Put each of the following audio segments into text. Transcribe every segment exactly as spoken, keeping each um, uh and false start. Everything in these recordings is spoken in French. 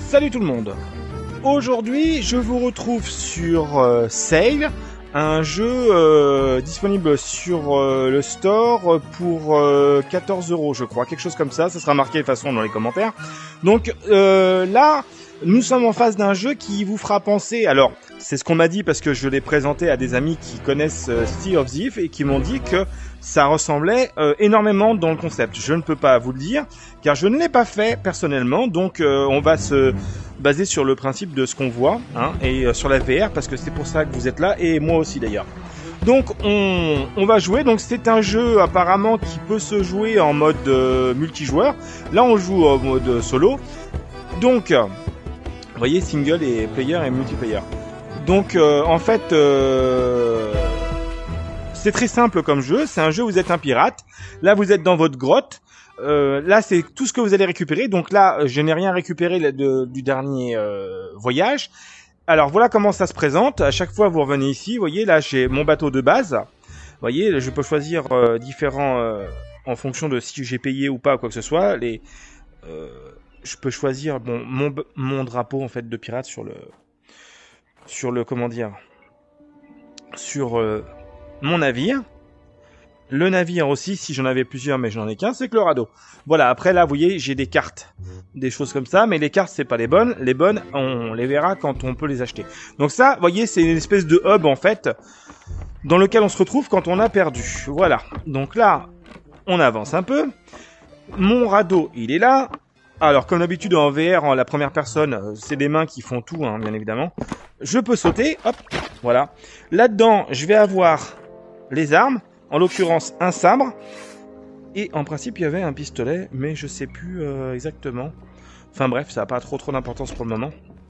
Salut tout le monde. Aujourd'hui, je vous retrouve sur euh, Sail, un jeu euh, disponible sur euh, le store pour euh, quatorze euros, je crois, quelque chose comme ça. Ça sera marqué de toute façon dans les commentaires. Donc euh, là, nous sommes en face d'un jeu qui vous fera penser. Alors, c'est ce qu'on m'a dit parce que je l'ai présenté à des amis qui connaissent euh, Sea of Thieves et qui m'ont dit que ça ressemblait euh, énormément dans le concept. Je ne peux pas vous le dire car je ne l'ai pas fait personnellement. Donc, euh, on va se baser sur le principe de ce qu'on voit hein, et euh, sur la V R parce que c'est pour ça que vous êtes là et moi aussi d'ailleurs. Donc, on, on va jouer. Donc, c'est un jeu apparemment qui peut se jouer en mode euh, multijoueur. Là, on joue en mode solo. Donc, euh, vous voyez, single et player et multiplayer. Donc, euh, en fait, euh, c'est très simple comme jeu. C'est un jeu où vous êtes un pirate. Là, vous êtes dans votre grotte. Euh, là, c'est tout ce que vous allez récupérer. Donc là, je n'ai rien récupéré de, du dernier euh, voyage. Alors, voilà comment ça se présente. À chaque fois, vous revenez ici. Vous voyez, là, j'ai mon bateau de base. Vous voyez, je peux choisir euh, différents... Euh, en fonction de si j'ai payé ou pas, quoi que ce soit. Les... Euh, je peux choisir bon, mon, mon drapeau en fait de pirate sur le sur le comment dire sur euh, mon navire. Le navire aussi, si j'en avais plusieurs, mais j'en ai qu'un, c'est que le radeau. Voilà. Après là, vous voyez, j'ai des cartes, des choses comme ça, mais les cartes c'est pas les bonnes. Les bonnes, on les verra quand on peut les acheter. Donc ça, vous voyez, c'est une espèce de hub en fait dans lequel on se retrouve quand on a perdu. Voilà. Donc là, on avance un peu. Mon radeau, il est là. Alors, comme d'habitude en V R, en la première personne, c'est des mains qui font tout, hein, bien évidemment. Je peux sauter, hop, voilà. Là-dedans, je vais avoir les armes, en l'occurrence un sabre. Et en principe, il y avait un pistolet, mais je sais plus euh, exactement. Enfin bref, ça n'a pas trop trop d'importance pour le moment.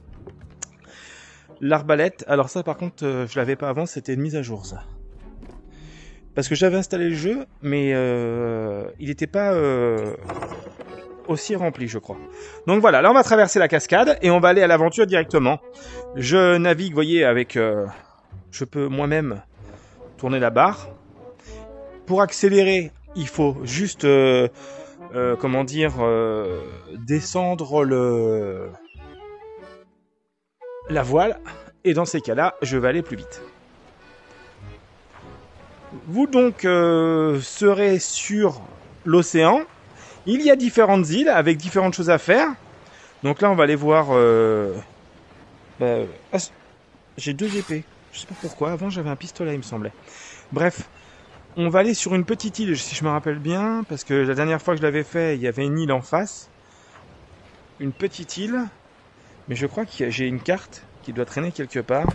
L'arbalète, alors ça par contre, euh, je l'avais pas avant, c'était une mise à jour ça. Parce que j'avais installé le jeu, mais euh, il n'était pas... Euh, aussi rempli, je crois. Donc voilà, là on va traverser la cascade et on va aller à l'aventure directement. Je navigue, vous voyez, avec... Euh, je peux moi-même tourner la barre. Pour accélérer, il faut juste... Euh, euh, comment dire... Euh, descendre le... la voile. Et dans ces cas-là, je vais aller plus vite. Vous donc euh, serez sur l'océan. Il y a différentes îles avec différentes choses à faire. Donc là, on va aller voir... Euh... Bah, ah, j'ai deux épées. Je sais pas pourquoi. Avant, j'avais un pistolet, il me semblait. Bref, on va aller sur une petite île, si je me rappelle bien. Parce que la dernière fois que je l'avais fait, il y avait une île en face. Une petite île. Mais je crois que j'ai une carte qui doit traîner quelque part.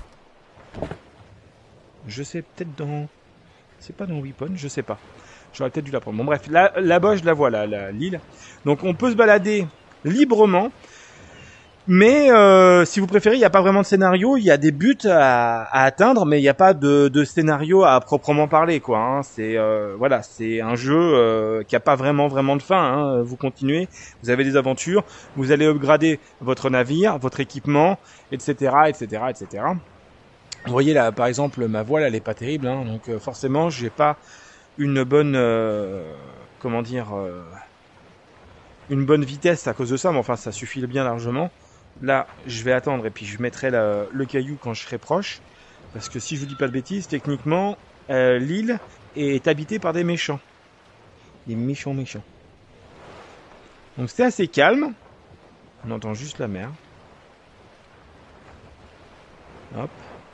Je sais, peut-être dans... C'est pas dans Weapon, je sais pas. J'aurais peut-être dû la prendre. Bon bref, là, là-bas je la vois, là, là, l'île. Donc on peut se balader librement. Mais euh, si vous préférez, il n'y a pas vraiment de scénario. Il y a des buts à, à atteindre, mais il n'y a pas de, de scénario à proprement parler, quoi. Hein. C'est euh, voilà, c'est un jeu euh, qui n'a pas vraiment vraiment de fin. Hein. Vous continuez, vous avez des aventures, vous allez upgrader votre navire, votre équipement, et cetera, et cetera, et cetera. Vous voyez là, par exemple, ma voile, elle est pas terrible, hein, donc euh, forcément, j'ai pas une bonne euh, comment dire euh, une bonne vitesse à cause de ça, mais enfin ça suffit bien largement. Là je vais attendre et puis je mettrai la, le caillou quand je serai proche, parce que si je vous dis pas de bêtises, techniquement euh, l'île est habitée par des méchants, des méchants méchants. Donc c'est assez calme, on entend juste la mer. Hop.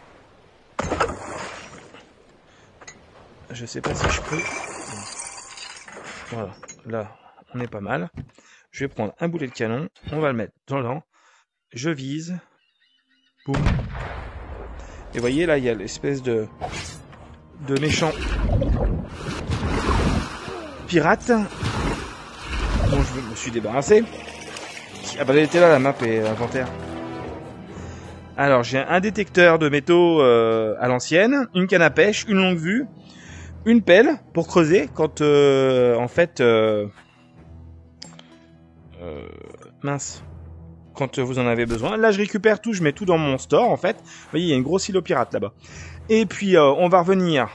Je sais pas si je peux. Voilà, là, on est pas mal. Je vais prendre un boulet de canon, on va le mettre dans l'an. Je vise. Boum. Et vous voyez, là, il y a l'espèce de de méchant pirate dont je me suis débarrassé. Ah bah elle était là, la map et l'inventaire. Alors, j'ai un détecteur de métaux euh, à l'ancienne, une canne à pêche, une longue vue, une pelle pour creuser quand, euh, en fait, euh, euh, mince, quand vous en avez besoin. Là, je récupère tout, je mets tout dans mon store, en fait. Vous voyez, il y a une grosse île aux pirates là-bas. Et puis, euh, on va revenir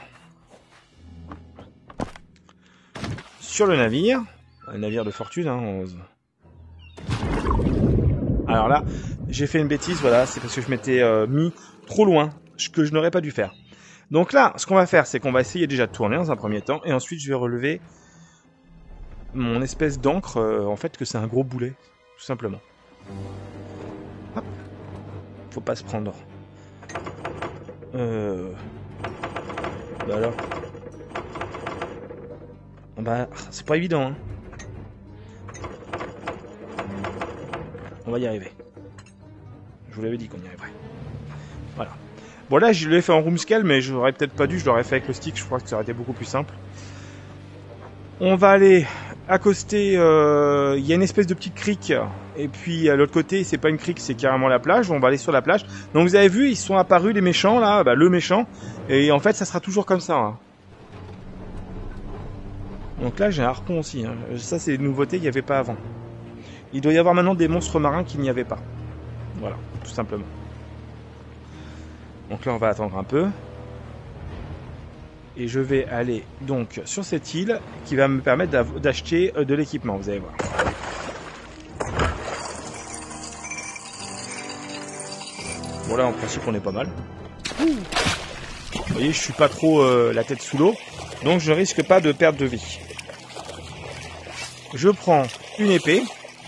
sur le navire. Un navire de fortune, hein. Alors là, j'ai fait une bêtise, voilà, c'est parce que je m'étais euh, mis trop loin, ce que je n'aurais pas dû faire. Donc là, ce qu'on va faire, c'est qu'on va essayer déjà de tourner dans un premier temps, et ensuite je vais relever mon espèce d'encre, euh, en fait, que c'est un gros boulet, tout simplement. Hop. Faut pas se prendre. Euh... Bah alors... Bah, c'est pas évident, hein. On va y arriver. Je vous l'avais dit qu'on y arriverait. Voilà. Bon là, je l'ai fait en room scale, mais j'aurais peut-être pas dû, je l'aurais fait avec le stick, je crois que ça aurait été beaucoup plus simple. On va aller accoster, euh, il y a une espèce de petite crique, et puis à l'autre côté, c'est pas une crique, c'est carrément la plage, on va aller sur la plage. Donc vous avez vu, ils sont apparus, les méchants, là, bah, le méchant, et en fait, ça sera toujours comme ça. Hein. Donc là, j'ai un harpon aussi, hein. Ça c'est une nouveauté, il n'y avait pas avant. Il doit y avoir maintenant des monstres marins qu'il n'y avait pas. Voilà, tout simplement. Donc là, on va attendre un peu. Et je vais aller donc sur cette île qui va me permettre d'acheter de l'équipement, vous allez voir. Bon là, en principe, on est pas mal. Vous voyez, je suis pas trop euh, la tête sous l'eau, donc je risque pas de perdre de vie. Je prends une épée.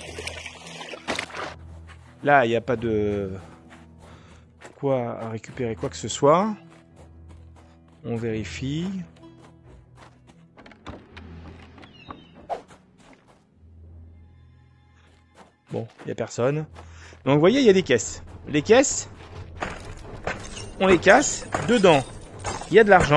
Là, il n'y a pas de quoi à récupérer quoi que ce soit. On vérifie. Bon, il n'y a personne. Donc, vous voyez, il y a des caisses. Les caisses, on les casse. Dedans, il y a de l'argent.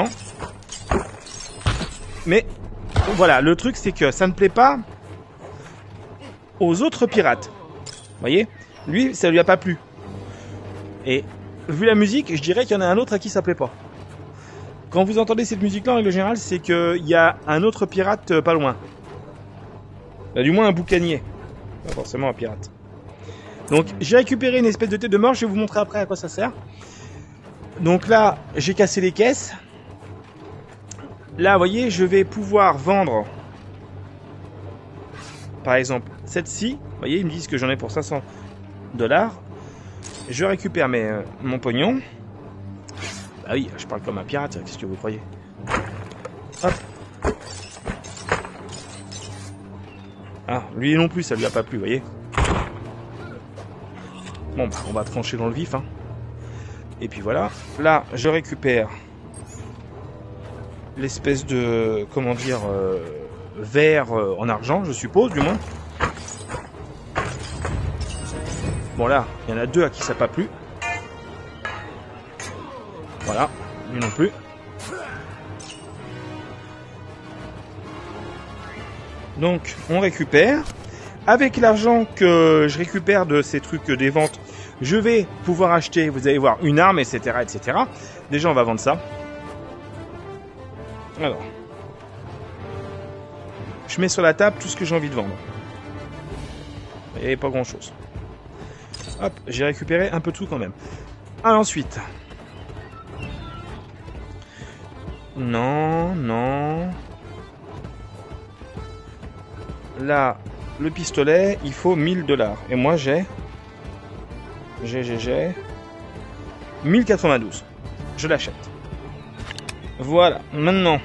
Mais, voilà, le truc, c'est que ça ne plaît pas aux autres pirates. Vous voyez ? Lui, ça lui a pas plu. Et vu la musique, je dirais qu'il y en a un autre à qui ça plaît pas. Quand vous entendez cette musique-là, en règle générale, c'est qu'il y a un autre pirate pas loin. Bah, du moins un boucanier. Pas forcément un pirate. Donc, j'ai récupéré une espèce de tête de mort. Je vais vous montrer après à quoi ça sert. Donc là, j'ai cassé les caisses. Là, vous voyez, je vais pouvoir vendre, par exemple, cette-ci. Vous voyez, ils me disent que j'en ai pour cinq cents dollars. Je récupère mes, euh, mon pognon. Bah oui, je parle comme un pirate, qu'est-ce que vous croyez? Hop. Ah, lui non plus, ça lui a pas plu, vous voyez. Bon, bah, on va trancher dans le vif, hein. Et puis voilà. Là, je récupère l'espèce de, comment dire, euh, verre euh, en argent, je suppose, du moins. Bon là, il y en a deux à qui ça n'a pas plu. Voilà, lui non plus. Donc, on récupère. Avec l'argent que je récupère de ces trucs des ventes, je vais pouvoir acheter, vous allez voir, une arme, et cetera, et cetera. Déjà, on va vendre ça. Alors, je mets sur la table tout ce que j'ai envie de vendre. Il n'y avait pas grand-chose. Hop, j'ai récupéré un peu de tout quand même. Alors ensuite. Non, non. Là, le pistolet, il faut mille dollars. Et moi, j'ai... J'ai, j'ai, j'ai... mille quatre-vingt-douze. Je l'achète. Voilà, maintenant.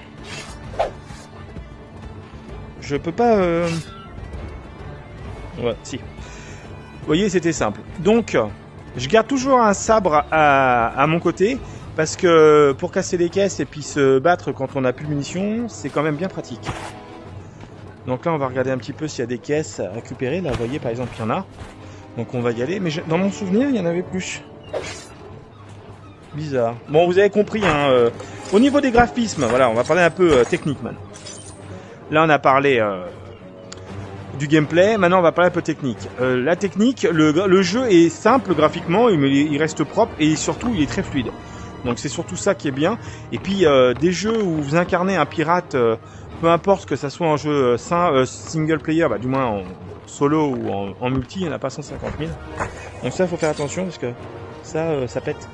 Je peux pas... Euh... Ouais, si. Vous voyez, c'était simple. Donc, je garde toujours un sabre à, à mon côté, parce que pour casser les caisses et puis se battre quand on n'a plus de munitions, c'est quand même bien pratique. Donc là, on va regarder un petit peu s'il y a des caisses à récupérer. Là, vous voyez, par exemple, il y en a. Donc on va y aller. Mais je, dans mon souvenir, il y en avait plus. Bizarre. Bon, vous avez compris, hein. Euh, au niveau des graphismes, voilà, on va parler un peu euh, technique, man. Là, on a parlé... Euh, du gameplay, maintenant on va parler un peu technique. Euh, la technique, le, le jeu est simple graphiquement, il, il reste propre et surtout il est très fluide. Donc c'est surtout ça qui est bien. Et puis euh, des jeux où vous incarnez un pirate, euh, peu importe que ça soit en jeu euh, single player, bah, du moins en solo ou en, en multi, il n'y en a pas cent cinquante mille. Donc ça, il faut faire attention parce que ça, euh, ça pète.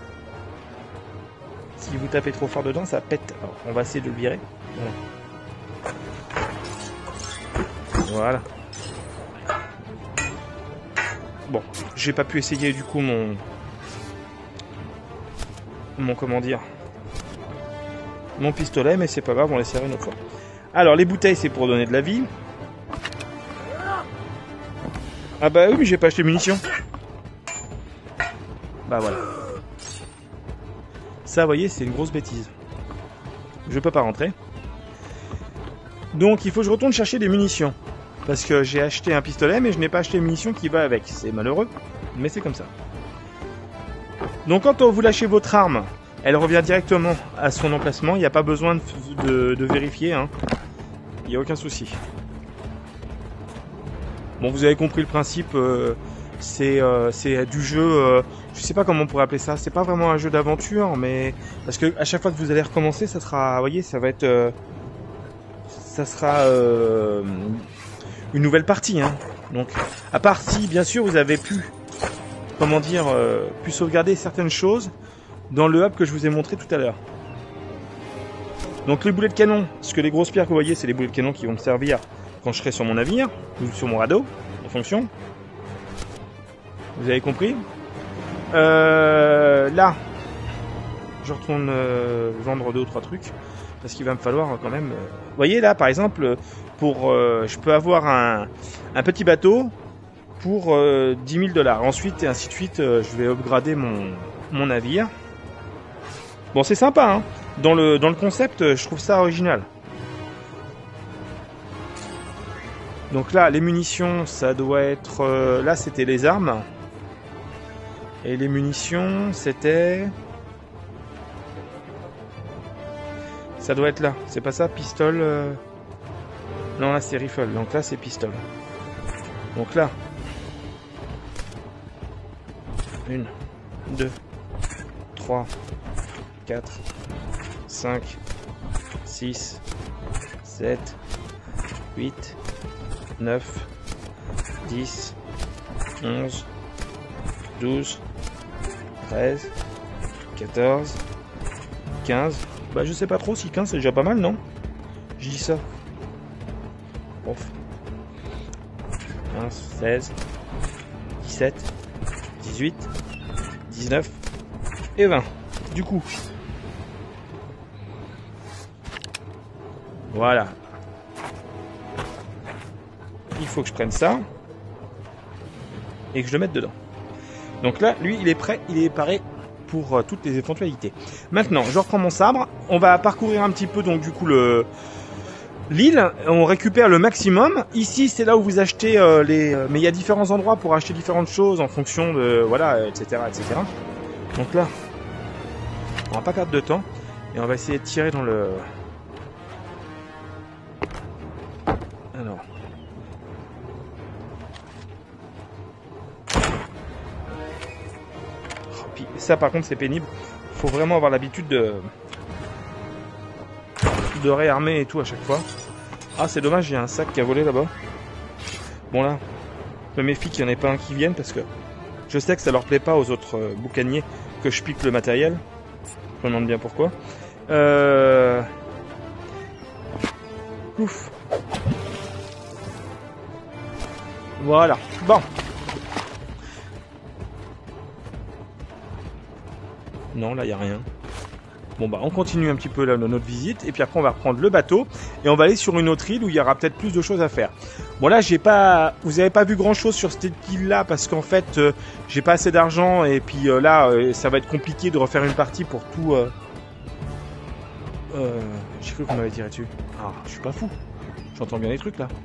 Si vous tapez trop fort dedans, ça pète. Alors, on va essayer de le virer. Voilà. Voilà. Bon, j'ai pas pu essayer du coup mon... Mon comment dire... Mon pistolet, mais c'est pas grave, on l'essaiera une autre fois. Alors, les bouteilles, c'est pour donner de la vie. Ah bah oui, mais j'ai pas acheté munitions. Bah voilà. Ça, vous voyez, c'est une grosse bêtise. Je peux pas rentrer. Donc, il faut que je retourne chercher des munitions. Parce que j'ai acheté un pistolet, mais je n'ai pas acheté les munitions qui va avec. C'est malheureux, mais c'est comme ça. Donc, quand vous lâchez votre arme, elle revient directement à son emplacement. Il n'y a pas besoin de, de, de vérifier. Hein. Il n'y a aucun souci. Bon, vous avez compris le principe. Euh, c'est euh, du jeu... Euh, je sais pas comment on pourrait appeler ça. C'est pas vraiment un jeu d'aventure, mais... Parce que à chaque fois que vous allez recommencer, ça sera... Vous voyez, ça va être... Euh, ça sera... Euh, une nouvelle partie. Hein. Donc, à part si, bien sûr, vous avez pu... Comment dire... Euh, pu sauvegarder certaines choses... dans le hub que je vous ai montré tout à l'heure. Donc les boulets de canon, parce que les grosses pierres que vous voyez, c'est les boulets de canon qui vont me servir quand je serai sur mon navire, ou sur mon radeau, en fonction. Vous avez compris? euh, Là, je retourne euh, vendre deux ou trois trucs, parce qu'il va me falloir quand même... Euh... Vous voyez là, par exemple, pour, euh, je peux avoir un, un petit bateau pour euh, dix mille dollars. Ensuite, et ainsi de suite, euh, je vais upgrader mon, mon navire. Bon, c'est sympa, hein. Dans le, dans le concept, je trouve ça original. Donc là, les munitions, ça doit être... Euh, là, c'était les armes. Et les munitions, c'était... Ça doit être là. C'est pas ça, pistole euh... Non, là, c'est rifle. Donc là, c'est pistole. Donc là... Une, deux, trois, quatre, cinq, six, sept, huit, neuf, dix, onze, douze, treize, quatorze, quinze. Bah je sais pas trop si quinze c'est déjà pas mal, non? Je dis ça. Ouf. quinze, seize, dix-sept, dix-huit, dix-neuf et vingt. Du coup. Voilà. Il faut que je prenne ça. Et que je le mette dedans. Donc là, lui, il est prêt, il est paré pour euh, toutes les éventualités. Maintenant, je reprends mon sabre. On va parcourir un petit peu, donc du coup, le... l'île. On récupère le maximum. Ici, c'est là où vous achetez euh, les... Mais il y a différents endroits pour acheter différentes choses en fonction de... Voilà, et cetera, et cetera. Donc là, on va pas perdre de temps. Et on va essayer de tirer dans le... Alors... Ça par contre c'est pénible, faut vraiment avoir l'habitude de de réarmer et tout à chaque fois. Ah c'est dommage, il y a un sac qui a volé là-bas. Bon là, je me méfie qu'il n'y en ait pas un qui vienne parce que je sais que ça leur plaît pas aux autres euh, boucaniers que je pique le matériel. Je me demande bien pourquoi. Euh... Ouf. Voilà, bon. Non, là, il n'y a rien. Bon, bah, on continue un petit peu là, notre visite. Et puis après, on va reprendre le bateau. Et on va aller sur une autre île où il y aura peut-être plus de choses à faire. Bon, là, j'ai pas... Vous n'avez pas vu grand-chose sur cette île-là parce qu'en fait, euh, j'ai pas assez d'argent. Et puis euh, là, euh, ça va être compliqué de refaire une partie pour tout... Euh... Euh... J'ai cru qu'on m'avait tiré dessus. Ah, je suis pas fou. J'entends bien les trucs, là.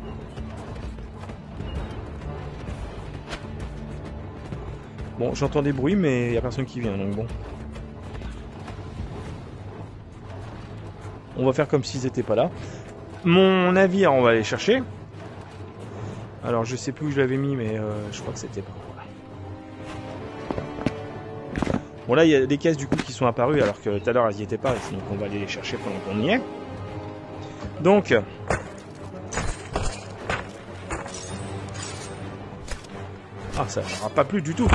Bon, j'entends des bruits, mais il n'y a personne qui vient, donc bon. On va faire comme s'ils n'étaient pas là. Mon navire, on va aller chercher. Alors, je sais plus où je l'avais mis, mais euh, je crois que c'était pas là. Bon, là, il y a des caisses, du coup, qui sont apparues, alors que tout à l'heure, elles n'y étaient pas. Donc, on va aller les chercher pendant qu'on y est. Donc... Ah, ça n'aura pas plu du tout.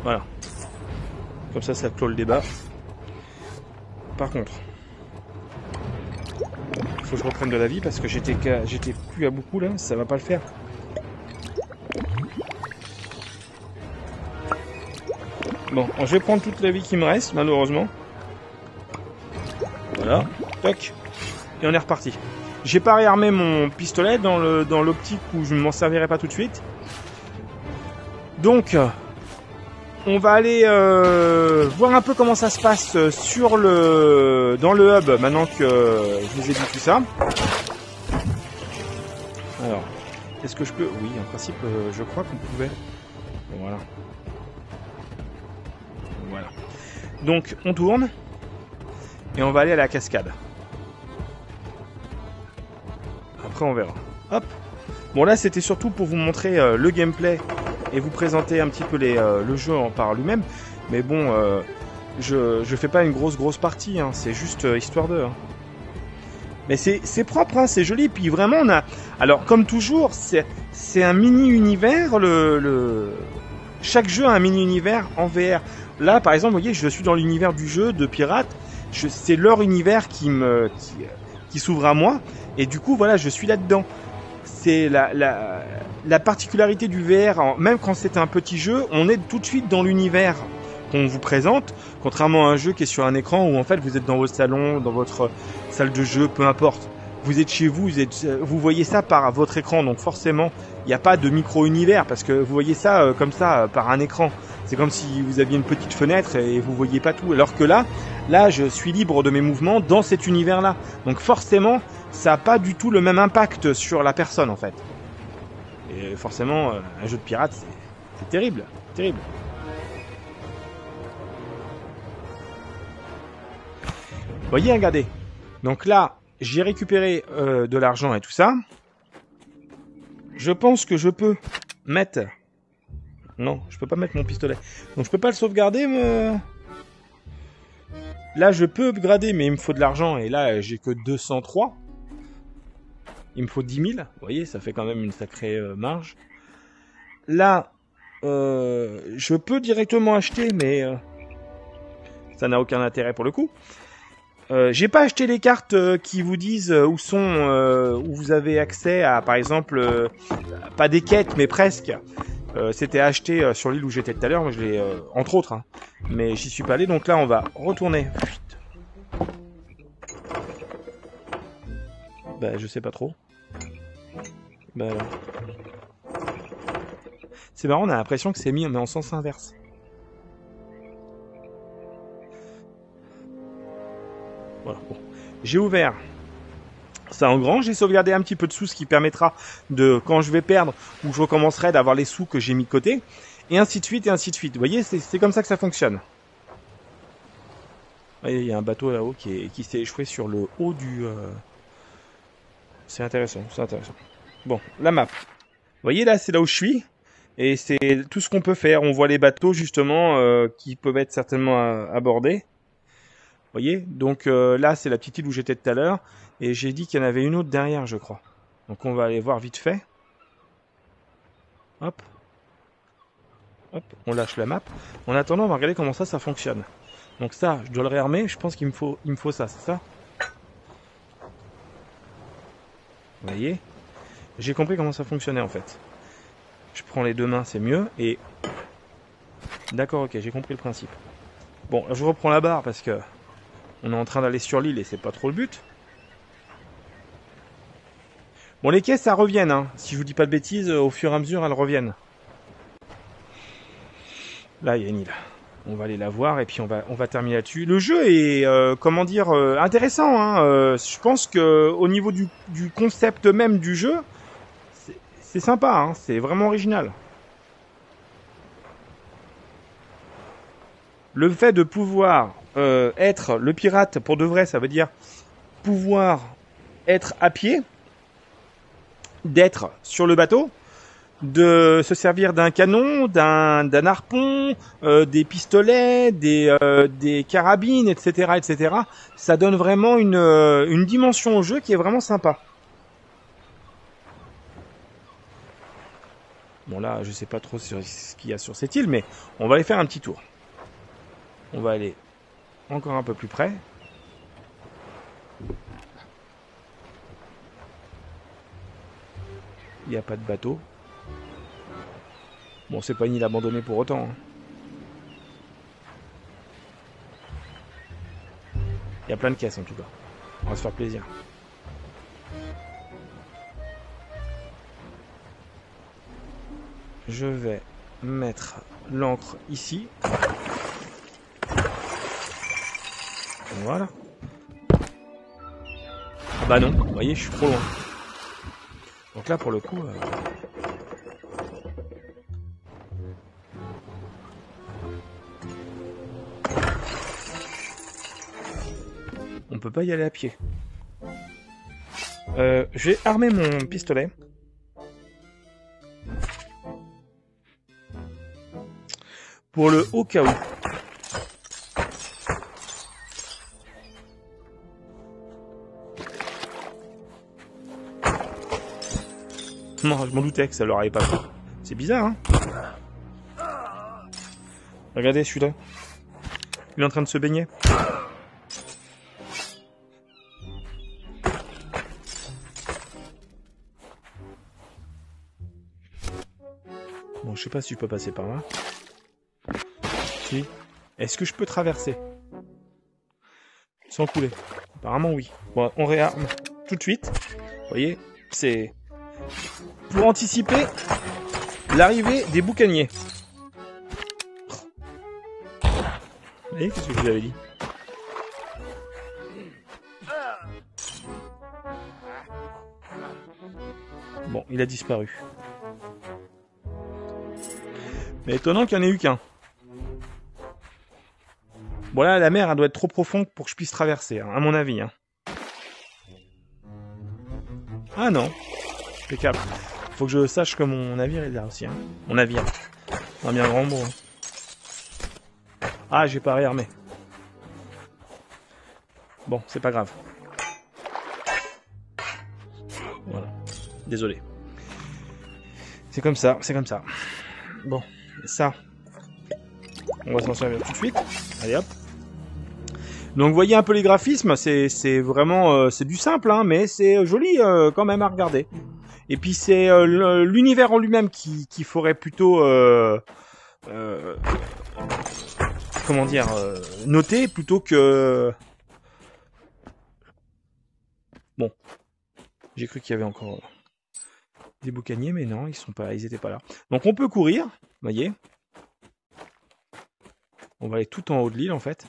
Voilà. Comme ça, ça clôt le débat. Par contre, il faut que je reprenne de la vie parce que j'étais j'étais plus à beaucoup là, ça va pas le faire. Bon, je vais prendre toute la vie qui me reste, malheureusement. Voilà, toc. Et on est reparti. J'ai pas réarmé mon pistolet dans le dans l'optique où je ne m'en servirai pas tout de suite. Donc, on va aller euh, voir un peu comment ça se passe sur le dans le hub maintenant que je vous ai dit tout ça. Alors, est-ce que je peux... Oui, en principe, euh, je crois qu'on pouvait... Voilà. Voilà. Donc, on tourne et on va aller à la cascade. Après, on verra. Hop. Bon, là, c'était surtout pour vous montrer euh, le gameplay et vous présenter un petit peu les, euh, le jeu en par lui-même. Mais bon, euh, je je fais pas une grosse grosse partie, hein, c'est juste euh, histoire de. Hein. Mais c'est c'est propre, hein, c'est joli. Puis vraiment, on a. Alors comme toujours, c'est c'est un mini univers. Le, le chaque jeu a un mini univers en V R. Là, par exemple, vous voyez, je suis dans l'univers du jeu de Pirates. Je c'est leur univers qui me qui, qui s'ouvre à moi. Et du coup, voilà, je suis là-dedans. C'est la, la, la particularité du V R, même quand c'est un petit jeu, on est tout de suite dans l'univers qu'on vous présente, contrairement à un jeu qui est sur un écran où en fait vous êtes dans votre salon, dans votre salle de jeu, peu importe. Vous êtes chez vous, vous, êtes, vous voyez ça par votre écran, donc forcément il n'y a pas de micro-univers parce que vous voyez ça euh, comme ça euh, par un écran. C'est comme si vous aviez une petite fenêtre et vous voyez pas tout. Alors que là, là je suis libre de mes mouvements dans cet univers-là. Donc forcément, ça n'a pas du tout le même impact sur la personne en fait. Et forcément, euh, un jeu de pirate, c'est terrible, terrible. Vous voyez, regardez. Donc là, j'ai récupéré euh, de l'argent et tout ça. Je pense que je peux mettre... Non, je peux pas mettre mon pistolet. Donc je peux pas le sauvegarder, mais... Là, je peux upgrader, mais il me faut de l'argent. Et là, j'ai que deux cent trois. Il me faut dix mille. Vous voyez, ça fait quand même une sacrée euh, marge. Là, euh, je peux directement acheter, mais... Euh, ça n'a aucun intérêt pour le coup. Euh, j'ai pas acheté les cartes euh, qui vous disent euh, où sont, euh, où vous avez accès à, par exemple, euh, pas des quêtes, mais presque. Euh, C'était acheté euh, sur l'île où j'étais tout à l'heure, moi je l'ai, euh, entre autres, hein. Mais j'y suis pas allé, donc là on va retourner. Bah je sais pas trop. Bah c'est marrant, on a l'impression que c'est mis mais en sens inverse. Voilà, bon. J'ai ouvert ça en grand, j'ai sauvegardé un petit peu de sous, ce qui permettra de, quand je vais perdre, ou je recommencerai d'avoir les sous que j'ai mis de côté, et ainsi de suite, et ainsi de suite. Vous voyez, c'est comme ça que ça fonctionne. Vous voyez, il y a un bateau là-haut qui, qui s'est échoué sur le haut du... Euh... C'est intéressant, c'est intéressant. Bon, la map. Vous voyez, là, c'est là où je suis, et c'est tout ce qu'on peut faire. On voit les bateaux, justement, euh, qui peuvent être certainement abordés. Vous voyez, donc euh, là c'est la petite île où j'étais tout à l'heure et j'ai dit qu'il y en avait une autre derrière, je crois. Donc on va aller voir vite fait. Hop. Hop, on lâche la map. En attendant, on va regarder comment ça, ça fonctionne. Donc ça, je dois le réarmer, je pense qu'il me faut, il me faut ça, c'est ça? Vous voyez? J'ai compris comment ça fonctionnait en fait. Je prends les deux mains, c'est mieux, et... D'accord, ok, j'ai compris le principe. Bon, je reprends la barre parce que... On est en train d'aller sur l'île et c'est pas trop le but. Bon, les caisses, ça reviennent, hein. Si je vous dis pas de bêtises, au fur et à mesure, elles reviennent. Là, il y a une île. On va aller la voir et puis on va, on va terminer là-dessus. Le jeu est, euh, comment dire, euh, intéressant, hein. Euh, je pense que au niveau du, du concept même du jeu, c'est sympa, hein. C'est vraiment original. Le fait de pouvoir euh, être le pirate pour de vrai, ça veut dire pouvoir être à pied, d'être sur le bateau, de se servir d'un canon, d'un d'un harpon, euh, des pistolets, des euh, des carabines, et cetera, et cetera. Ça donne vraiment une euh, une dimension au jeu qui est vraiment sympa. Bon là, je sais pas trop sur ce qu'il y a sur cette île, mais on va aller faire un petit tour. On va aller encore un peu plus près. Il n'y a pas de bateau. Bon, c'est pas une île abandonnée pour autant. Hein. Il y a plein de caisses en tout cas. On va se faire plaisir. Je vais mettre l'ancre ici. Voilà. Ah bah non, vous voyez, je suis trop loin. Donc là, pour le coup... Euh... on peut pas y aller à pied. Euh, je vais armer mon pistolet. Pour le au cas où. Non, je m'en doutais que ça leur avait pas plu. C'est bizarre, hein. Regardez celui-là. Il est en train de se baigner. Bon, je sais pas si je peux passer par là. Si. Est-ce que je peux traverser sans couler? Apparemment oui. Bon, on réarme tout de suite. Vous voyez, c'est pour anticiper l'arrivée des boucaniers. Vous voyez, qu'est-ce que je vous avais dit? Bon, il a disparu. Mais étonnant qu'il n'y en ait eu qu'un. Bon là, la mer elle doit être trop profonde pour que je puisse traverser, hein, à mon avis. Hein. Ah non. Impeccable. Faut que je sache que mon navire est là aussi. Hein. Mon navire. Un bien grand mot. Hein. Ah, j'ai pas réarmé. Bon, c'est pas grave. Voilà. Désolé. C'est comme ça, c'est comme ça. Bon, ça. On va s'en servir tout de suite. Allez hop. Donc vous voyez un peu les graphismes, c'est vraiment euh, c'est du simple, hein, mais c'est joli euh, quand même à regarder. Et puis c'est euh, l'univers en lui-même qui qu'il faudrait plutôt euh, euh, comment dire euh, noter plutôt que bon. J'ai cru qu'il y avait encore des boucaniers, mais non, ils sont pas, ils étaient pas là. Donc on peut courir, vous voyez. On va aller tout en haut de l'île en fait.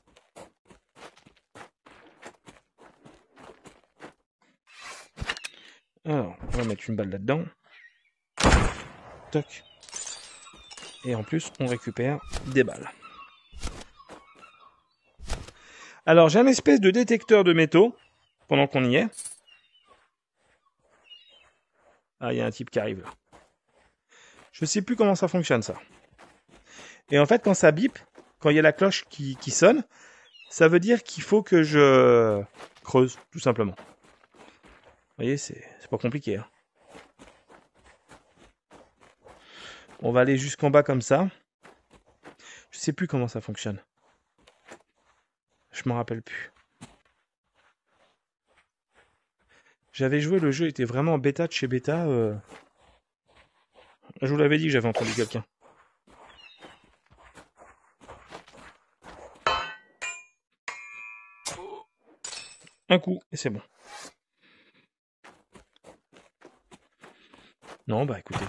Alors, on va mettre une balle là-dedans. Toc. Et en plus, on récupère des balles. Alors, j'ai un espèce de détecteur de métaux, pendant qu'on y est. Ah, il y a un type qui arrive là. Je sais plus comment ça fonctionne, ça. Et en fait, quand ça bip, quand il y a la cloche qui, qui sonne, ça veut dire qu'il faut que je creuse, tout simplement. Vous voyez, c'est pas compliqué. Hein. On va aller jusqu'en bas comme ça. Je sais plus comment ça fonctionne. Je m'en rappelle plus. J'avais joué, le jeu était vraiment en bêta de chez bêta. Euh... Je vous l'avais dit que j'avais entendu quelqu'un. Un coup, et c'est bon. Non, bah écoutez.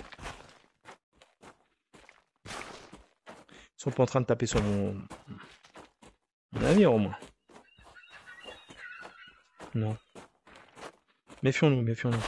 Ils sont pas en train de taper sur mon, mon navire au moins. Non. Méfions-nous, méfions-nous.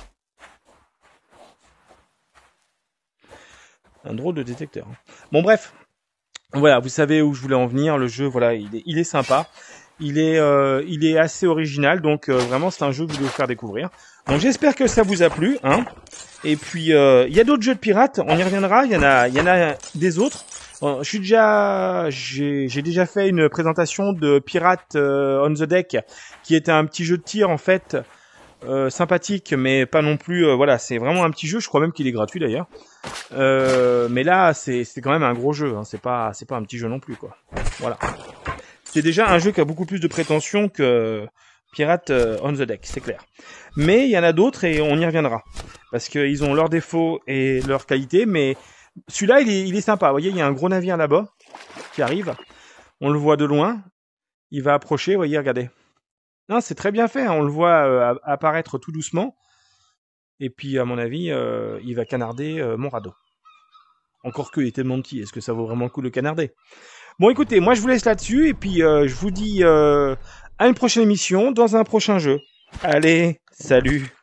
Un drôle de détecteur. Bon bref. Voilà, vous savez où je voulais en venir. Le jeu, voilà, il est, il est sympa. Il est, euh, il est assez original. Donc euh, vraiment, c'est un jeu que je voulais vous faire découvrir. Donc j'espère que ça vous a plu. Hein. Et puis, euh, il y a d'autres jeux de pirates. On y reviendra. Il y en a, il y en a des autres. Euh, je suis déjà, j'ai déjà fait une présentation de Pirate euh, on the Deck, qui était un petit jeu de tir en fait. euh, sympathique, mais pas non plus. Euh, voilà, c'est vraiment un petit jeu. Je crois même qu'il est gratuit d'ailleurs. Euh, mais là, c'est c'est quand même un gros jeu. Hein. C'est pas c'est pas un petit jeu non plus quoi. Voilà. C'est déjà un jeu qui a beaucoup plus de prétention que Pirate euh, on the Deck, c'est clair. Mais il y en a d'autres et on y reviendra parce qu'ils ont leurs défauts et leurs qualités. Mais celui-là, il est il est sympa. Vous voyez, il y a un gros navire là-bas qui arrive. On le voit de loin. Il va approcher. Vous voyez, regardez. Non, c'est très bien fait. Hein. On le voit euh, apparaître tout doucement. Et puis, à mon avis, euh, il va canarder euh, mon radeau. Encore que, il est tellement petit. Est-ce que ça vaut vraiment le coup de le canarder? Bon, écoutez, moi, je vous laisse là-dessus. Et puis, euh, je vous dis euh, à une prochaine émission, dans un prochain jeu. Allez, salut!